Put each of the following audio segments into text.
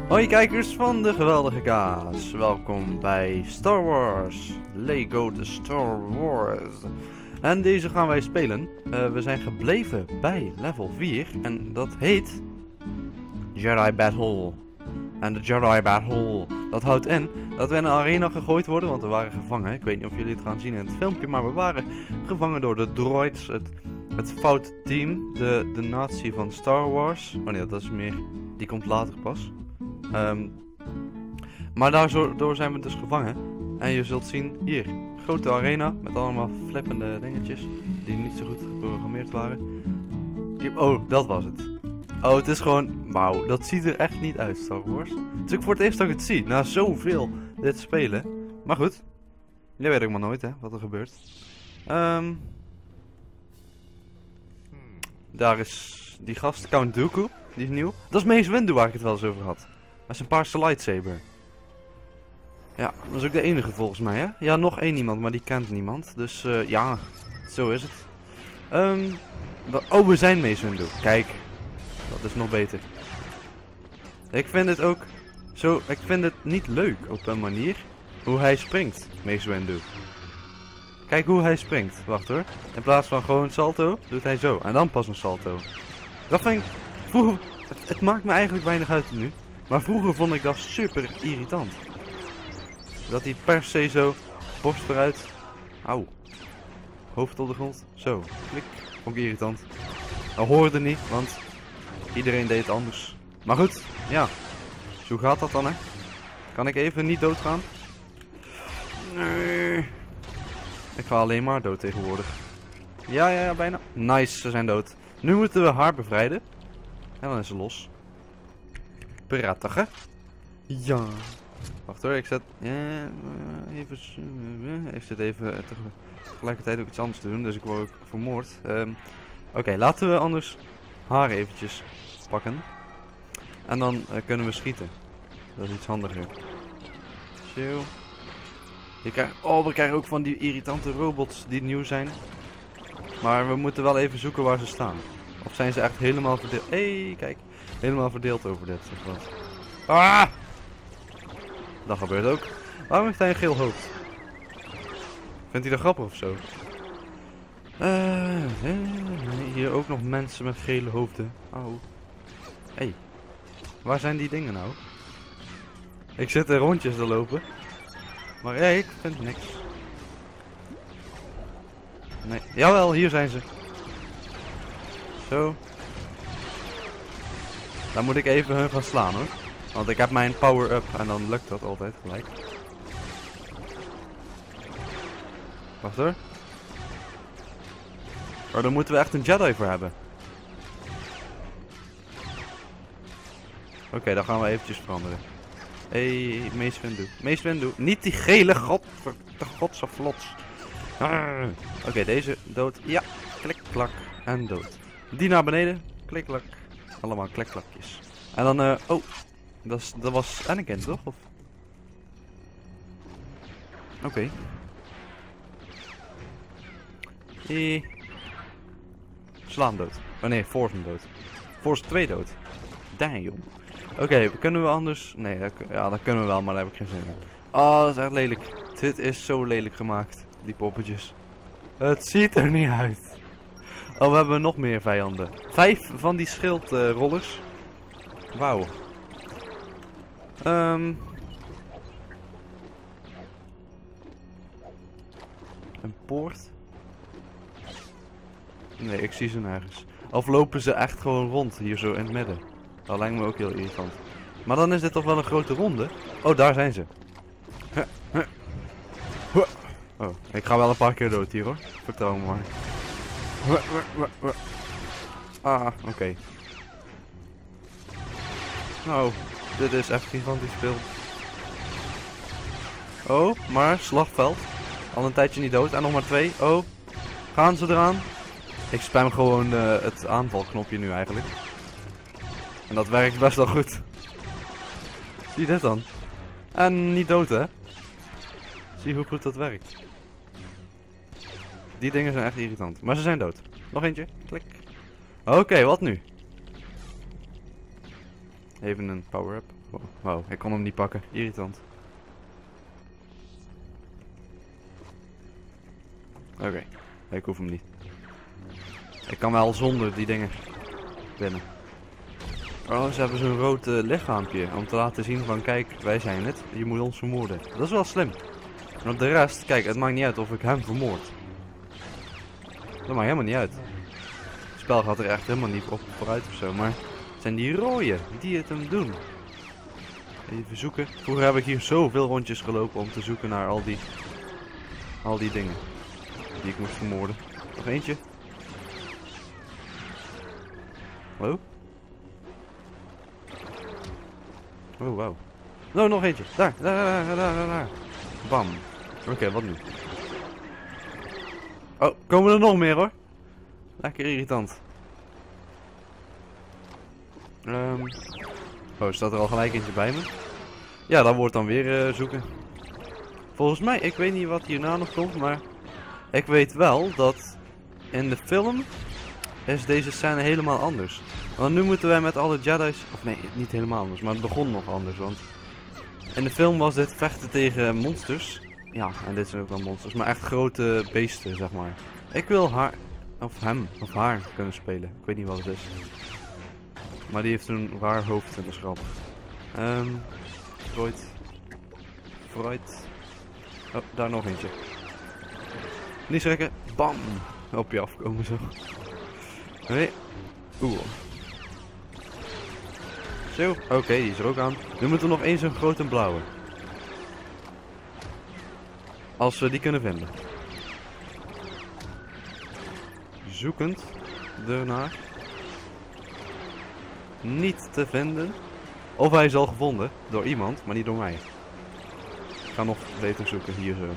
Hoi kijkers van de geweldige kaas, welkom bij Star Wars, Lego The Star Wars. En deze gaan wij spelen. We zijn gebleven bij level 4 en dat heet Jedi Battle. En de Jedi Battle, dat houdt in dat we in een arena gegooid worden, want we waren gevangen. Ik weet niet of jullie het gaan zien in het filmpje, maar we waren gevangen door de droids, het foute team, de nazi van Star Wars. Oh nee, dat is meer, die komt later pas. Maar daardoor zijn we dus gevangen. En je zult zien, hier, grote arena met allemaal flippende dingetjes die niet zo goed geprogrammeerd waren. Oh, dat was het. Oh, het is gewoon, wauw, dat ziet er echt niet uit, Star Wars. Het is ook voor het eerst dat ik het zie, na zoveel dit spelen. Maar goed, je weet ook maar nooit hè, wat er gebeurt. Daar is die gast, Count Dooku, die is nieuw. Dat is Mace Windu waar ik het wel eens over had. Dat is een paarse lightsaber. Ja, dat is ook de enige volgens mij hè. Ja, nog één iemand, maar die kent niemand. Dus ja, zo is het. Oh, we zijn Mace Windu. Kijk, dat is nog beter. Ik vind het ook zo, ik vind het niet leuk op een manier hoe hij springt, Mace Windu. Kijk hoe hij springt. Wacht hoor. In plaats van gewoon salto, doet hij zo. En dan pas een salto. Dat vind ik vroeger, het maakt me eigenlijk weinig uit nu. Maar vroeger vond ik dat super irritant. Dat hij per se zo, borst eruit. Auw. Hoofd op de grond. Zo. Klik. Vond ik irritant. Dat hoorde niet, want iedereen deed het anders. Maar goed, ja. Zo gaat dat dan hè. Kan ik even niet doodgaan? Nee. Ik ga alleen maar dood tegenwoordig. Ja, bijna. Nice, ze zijn dood. Nu moeten we haar bevrijden. En dan is ze los. Prettig hè? Ja. Wacht hoor, ik zet... Ik zit even tegelijkertijd ook iets anders te doen, dus ik word ook vermoord. Oké, laten we anders haar eventjes pakken. En dan kunnen we schieten. Dat is iets handiger. Zo. We krijgen ook van die irritante robots die nieuw zijn. Maar we moeten wel even zoeken waar ze staan. Of zijn ze echt helemaal verdeeld? Hé, kijk. Helemaal verdeeld over dit. Of wat? Ah! Dat gebeurt ook. Waarom heeft hij een geel hoofd? Vindt hij dat grappig of zo? Hier ook nog mensen met gele hoofden. Oh. Hé. Waar zijn die dingen nou? Ik zit er rondjes te lopen. Maar ik vind niks. Nee. Jawel, hier zijn ze. Zo. Dan moet ik even hun gaan slaan hoor. Want ik heb mijn power-up en dan lukt dat altijd gelijk. Wacht hoor. Oh, daar moeten we echt een Jedi voor hebben. Oké, dan gaan we eventjes veranderen. Hey, Mace Windu. Mace Windu. Niet die gele godsaflots. Oké, deze dood. Ja, klik, klak en dood. Die naar beneden. Klik, klak. Allemaal klikklakjes. En dan, oh. Dat was Anakin, toch? Of... Oké. Slaan dood. Oh nee, Force hem dood. Force 2 dood. Damn. Oké, kunnen we anders... Nee, ja, dat kunnen we wel, maar daar heb ik geen zin in. Oh, dat is echt lelijk. Dit is zo lelijk gemaakt. Die poppetjes. Het ziet er niet uit. Oh, we hebben nog meer vijanden. 5 van die schildrollers. Wauw. Een poort? Nee, ik zie ze nergens. Of lopen ze echt gewoon rond hier zo in het midden? Dat lijkt me ook heel irritant. Maar dan is dit toch wel een grote ronde? Oh, daar zijn ze. Oh, ik ga wel een paar keer dood hier hoor. Vertrouw me maar. Ah, oké. Nou, dit is echt gigantisch veel. Oh, maar slagveld. Al een tijdje niet dood. En nog maar 2. Oh, gaan ze eraan? Ik spam gewoon het aanvalknopje nu eigenlijk. En dat werkt best wel goed. Zie je dit dan? En niet dood hè? Zie hoe goed dat werkt. Die dingen zijn echt irritant. Maar ze zijn dood. Nog eentje. Klik. Oké, wat nu? Even een power-up. Wow, ik kon hem niet pakken. Irritant. Oké, ik hoef hem niet. Ik kan wel zonder die dingen binnen. Oh, ze hebben zo'n rood lichaampje om te laten zien van kijk, wij zijn het. Je moet ons vermoorden. Dat is wel slim. Want de rest, kijk, het maakt niet uit of ik hem vermoord. Dat maakt helemaal niet uit. Het spel gaat er echt helemaal niet op vooruit of zo, maar het zijn die rode die het hem doen. Even zoeken. Vroeger heb ik hier zoveel rondjes gelopen om te zoeken naar al die dingen die ik moest vermoorden. Nog eentje. Hallo? Oh, wauw. No, nog eentje. Daar. Bam. Oké, wat nu? Oh, komen er nog meer hoor. Lekker irritant. Oh, staat er al gelijk eentje bij me? Ja, dat wordt dan weer zoeken. Volgens mij, ik weet niet wat hierna nog komt, maar ik weet wel dat in de film is deze scène helemaal anders. Want nu moeten wij met alle Jedi's, of nee, niet helemaal anders, maar het begon nog anders, want in de film was dit vechten tegen monsters. Ja, en dit zijn ook wel monsters, maar echt grote beesten, zeg maar. Ik wil haar, of hem, of haar kunnen spelen. Ik weet niet wat het is. Maar die heeft een raar hoofd en dat is grappig. Freud. Oh, daar nog eentje. Niet schrikken. Bam. Op je afkomen zo. Nee. Oeh. Zo. Oké, die is er ook aan. Nu moeten we nog één zo'n grote blauwe. Als we die kunnen vinden. Zoekend ernaar. Niet te vinden. Of hij is al gevonden door iemand, maar niet door mij. Ik ga nog beter zoeken hier zo.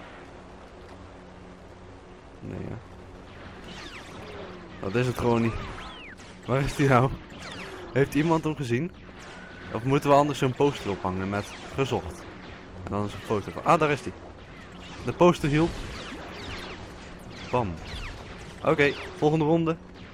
Nee, ja. Dat is het gewoon niet. Waar is die nou? Heeft iemand hem gezien? Of moeten we anders zo'n poster ophangen met gezocht? En dan is een foto van. Ah, daar is die. De poster hielp. Bam. Oké, volgende ronde.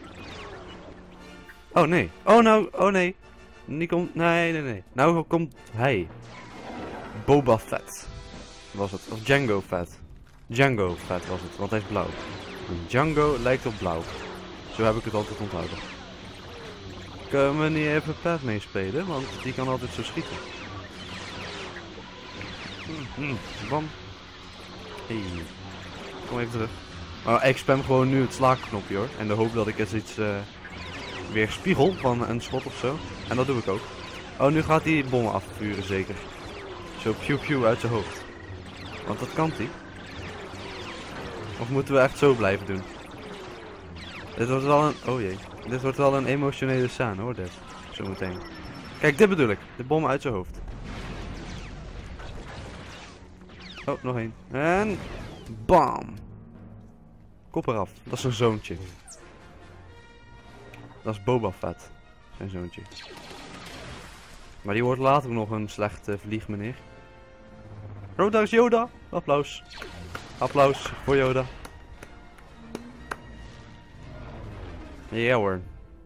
Oh nee. Oh nou, oh nee. Die komt, nee. Nou komt hij. Boba Fett. Was het. Of Django Fett. Django Fett was het, want hij is blauw. Django lijkt op blauw. Zo heb ik het altijd onthouden. Kunnen we niet even Pat meespelen, want die kan altijd zo schieten. Bam. Hey. Kom even terug. Maar ik spam gewoon nu het slaakknopje hoor. En de hoop dat ik eens iets weer spiegel van een schot of zo. En dat doe ik ook. Oh, nu gaat hij bommen afvuren zeker. Zo pew pew uit zijn hoofd. Want dat kan hij. Of moeten we echt zo blijven doen? Dit wordt wel een... Oh jee. Dit wordt wel een emotionele scène hoor, dit. Zometeen. Kijk, dit bedoel ik. De bommen uit zijn hoofd. Oh, nog één. En... Bam! Kop eraf. Dat is een zoontje. Dat is Boba Fett. Zijn zoontje. Maar die wordt later nog een slechte vliegmeneer. Oh, daar is Yoda. Applaus. Applaus voor Yoda. Ja hoor.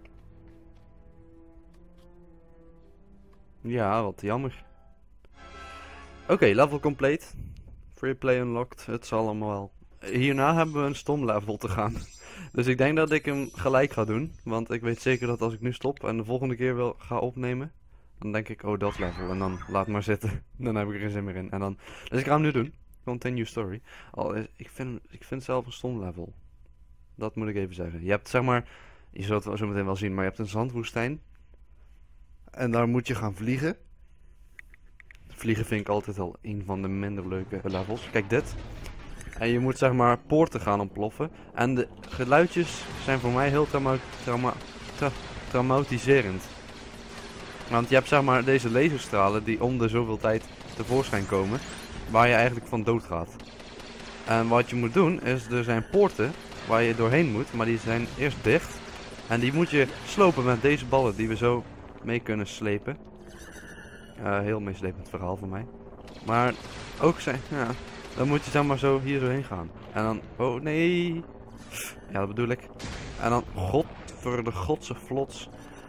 Ja, wat jammer. Oké, level complete. Free play unlocked. Het zal allemaal wel. Hierna hebben we een stom level te gaan. Dus ik denk dat ik hem gelijk ga doen. Want ik weet zeker dat als ik nu stop en de volgende keer wil ga opnemen. Dan denk ik, oh dat level. En dan laat maar zitten. Dan heb ik er geen zin meer in. En dan... Dus ik ga hem nu doen. Continue story. Ik vind zelf een stom level. Dat moet ik even zeggen. Je hebt zeg maar... Je zult het zo meteen wel zien. Maar je hebt een zandwoestijn. En daar moet je gaan vliegen. Vliegen vind ik altijd al een van de minder leuke levels. Kijk dit. En je moet zeg maar poorten gaan ontploffen. En de geluidjes zijn voor mij heel traumatiserend. Want je hebt zeg maar deze laserstralen die om de zoveel tijd tevoorschijn komen. Waar je eigenlijk van dood gaat. En wat je moet doen is, er zijn poorten waar je doorheen moet. Maar die zijn eerst dicht. En die moet je slopen met deze ballen die we zo mee kunnen slepen. Heel meeslepend verhaal voor mij. Maar ook zijn, ja, dan moet je zeg maar zo hier doorheen gaan. En dan, oh nee. Ja, dat bedoel ik. En dan, godse vlots.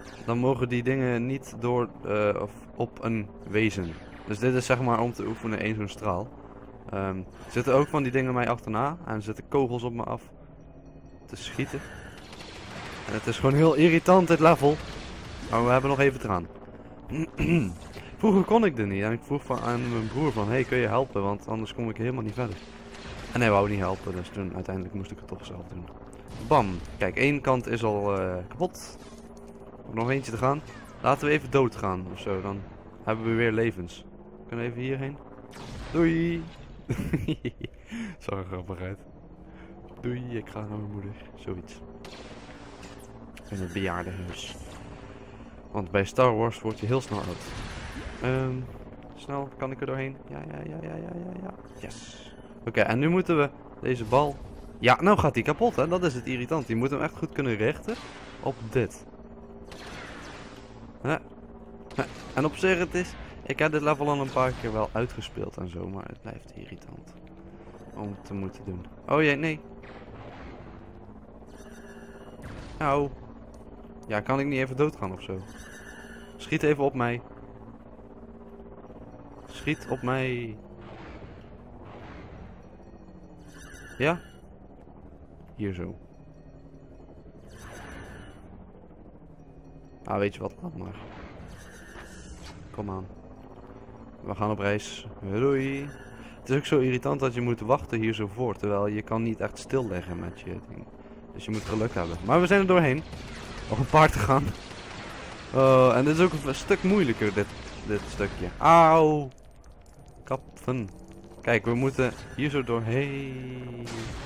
dan mogen die dingen niet door of op een wezen. Dus dit is zeg maar om te oefenen één zo'n straal. Er zitten ook van die dingen mij achterna en er zitten kogels op me af te schieten. En het is gewoon heel irritant dit level. Maar we hebben nog even eraan. Vroeger kon ik dit niet en ik vroeg aan mijn broer van, hey, kun je helpen, want anders kom ik helemaal niet verder. En hij wou niet helpen, dus toen uiteindelijk moest ik het toch zelf doen. Bam! Kijk, één kant is al kapot. Nog eentje te gaan. Laten we even dood gaan ofzo, dan hebben we weer levens. Kunnen we even hierheen? Doei! Zag er grappig uit. Doei, ik ga naar mijn moeder. Zoiets. In het bejaardenhuis. Want bij Star Wars word je heel snel oud. Snel, kan ik er doorheen? Ja. Yes. Oké, en nu moeten we deze bal... Ja, nou gaat hij kapot, hè. Dat is het irritant. Je moet hem echt goed kunnen richten op dit. En op zich, het is... Ik heb dit level al een paar keer wel uitgespeeld en zo, maar het blijft irritant. Om te moeten doen. Oh jee, nee. Auw. Ja, kan ik niet even doodgaan ofzo? Schiet even op mij. Schiet op mij. Ja? Hier zo. Ah, weet je wat? Laat maar. Kom aan. We gaan op reis. Doei. Het is ook zo irritant dat je moet wachten hier zo voor. Terwijl je kan niet echt stilleggen met je ding. Dus je moet geluk hebben. Maar we zijn er doorheen. Nog een paar te gaan. En dit is ook een stuk moeilijker, dit stukje. Auw. Kappen. Kijk, we moeten hier zo doorheen.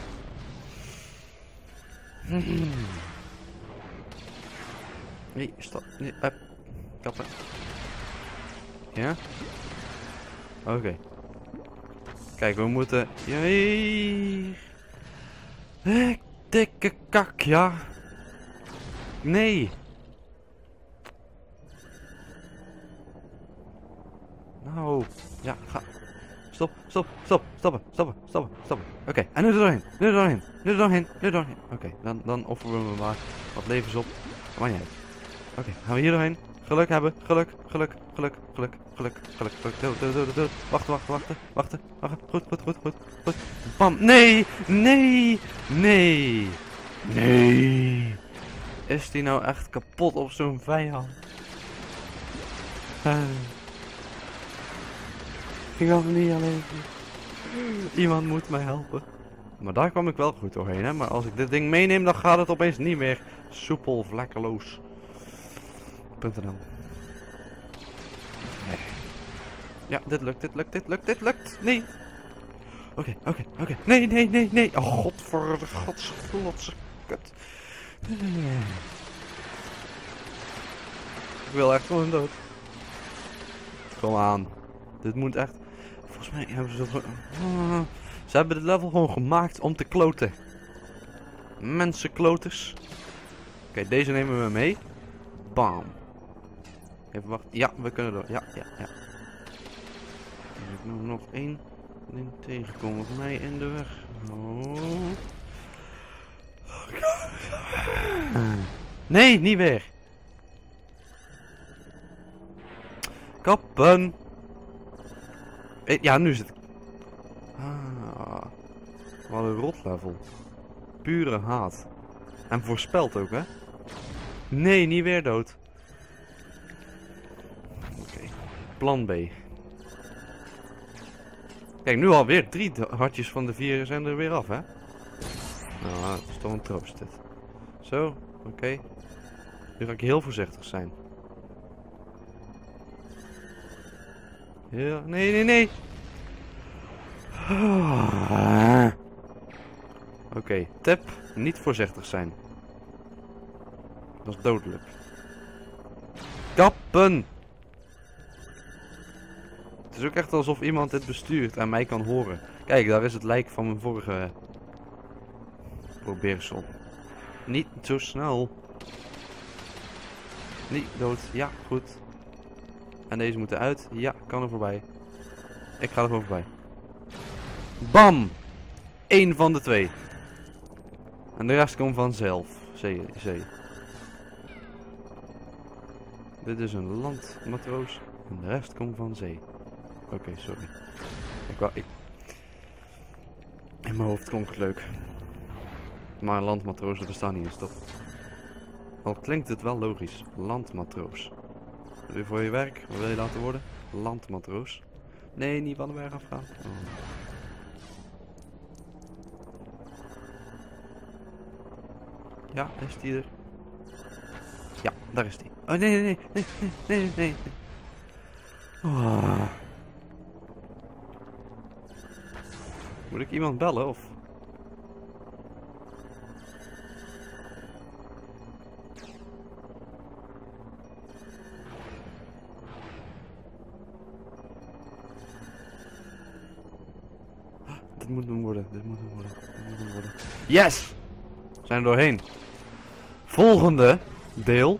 Nee, stop. Nee, kappen. Ja? Oké. Kijk, we moeten... Hier. Dikke kak, ja. Nee. Nou. Ja, ga. Stoppen. Oké, en nu er doorheen. Oké, dan offeren we maar wat levens op. Maar niet uit. Oké, gaan we hier doorheen. Geluk hebben. Geluk. Dood. Wachten. Goed. Bam. Nee. Is die nou echt kapot op zo'n vijand? Ik kan het niet alleen. Iemand moet mij helpen. Maar daar kwam ik wel goed doorheen, hè. Maar als ik dit ding meeneem, dan gaat het opeens niet meer soepel, vlekkeloos. .nl. Nee. Ja, dit lukt. Nee. Oké. Nee. Oh, godse kut. Ik wil echt gewoon dood. Kom aan. Dit moet echt... Volgens mij hebben ze zo... Ze hebben dit level gewoon gemaakt om te kloten. Mensenkloters. Oké, deze nemen we mee. Bam. Even wachten. Ja, we kunnen door. Ja. Als ik nou nog één ding tegenkom op mij in de weg. Nee, niet weer. Kappen. Ja, nu zit ik. Wat een rotlevel. Pure haat. En voorspeld ook, hè? Nee, niet weer dood. Oké. Plan B. Kijk, nu alweer 3 hartjes van de 4 zijn er weer af, hè? Nou, het is toch een troost dit. Zo, oké. Nu ga ik heel voorzichtig zijn. Ja, nee. Oké, tip, niet voorzichtig zijn. Dat is dodelijk. Kappen! Het is ook echt alsof iemand dit bestuurt en mij kan horen. Kijk, daar is het lijk van mijn vorige probeersel. Niet zo snel. Niet dood. Ja, goed. En deze moeten uit. Ja, kan er voorbij. Ik ga er gewoon voorbij. Bam! 1 van de 2. En de rest komt vanzelf. Zee. Dit is een landmatroos en de rest komt van zee. Oké, sorry. In mijn hoofd klonk het leuk. Maar landmatrozen bestaan niet in stop. Al klinkt het wel logisch. Landmatroos. Wil je voor je werk? Wat wil je laten worden? Landmatroos. Nee, niet van de berg afgaan. Oh. Ja, is die er? Ja, daar is die. Oh, nee. Oh. Moet ik iemand bellen of? Dit moet hem worden. Yes! We zijn er doorheen. Volgende deel.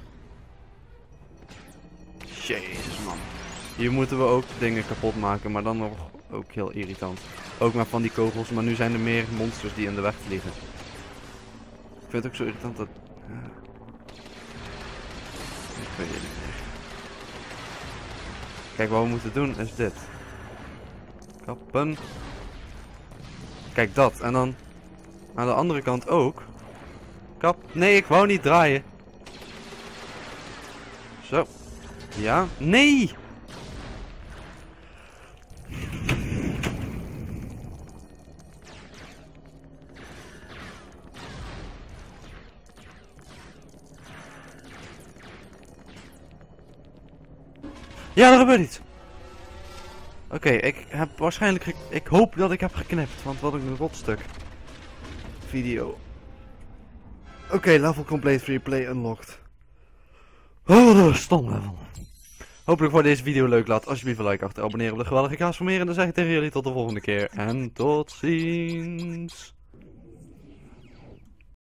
Jezus man. Hier moeten we ook dingen kapot maken, maar dan nog ook heel irritant. Ook maar van die kogels, maar nu zijn er meer monsters die in de weg vliegen. Ik vind het ook zo irritant dat... Ik weet het niet meer. Kijk, wat we moeten doen is dit. Kappen. Kijk dat, en dan aan de andere kant ook. Kap. Nee, ik wou niet draaien. Zo. Ja. Nee! Ja, er gebeurt iets. Oké, ik heb waarschijnlijk... Ik hoop dat ik heb geknipt, want wat een rotstuk. Video. Oké, level complete, free play unlocked. Oh, stom level. Hopelijk wordt deze video leuk. Laat alsjeblieft een like achter, abonneren op de geweldige kaas voor meer. En dan zeg ik tegen jullie tot de volgende keer. En tot ziens.